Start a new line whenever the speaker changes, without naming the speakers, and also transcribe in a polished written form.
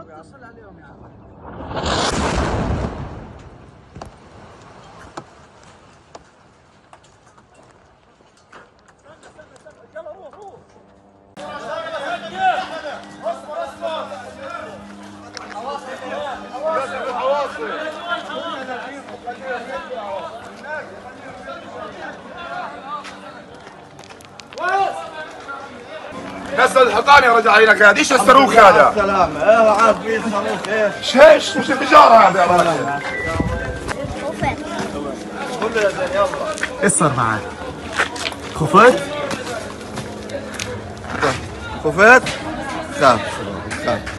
الرابعة صل عليهم يا عم. يلا روح روح.
نزل الحيطان يا رجل علينا هذا، ايش الصاروخ هذا؟
سلام عاد في صاروخ
ايش مش التجارة هذا يا رجل؟
ايش صار معك؟ خفت؟ خفت؟ خاف